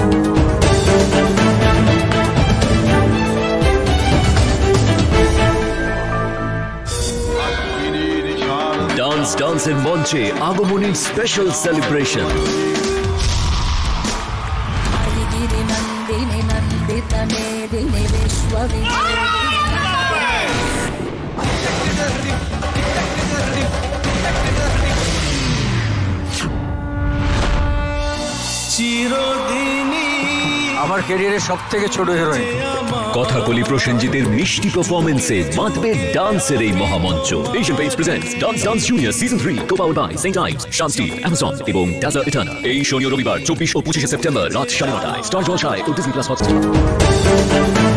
ডান্সের মঞ্চে আগমনের স্পেশাল সেলিব্রেশন। আমার ক্যারিয়ারের সবথেকে ছোট হিরোইন। কথাকলি প্রসেনজিতের মিষ্টি পারফরম্যান্সে মাতবে ডান্সের এই মহামঞ্চ। Asian Paints presents dance junior season 3 co-powered by St Ives, Shanti, Amazon এবং দাজার ইটানা। এই শনি রবিবার 24 ও 25 সেপ্টেম্বর রাত 9:30টায় স্টার জলসায় ও ডিজনি প্লাস হটস্টার।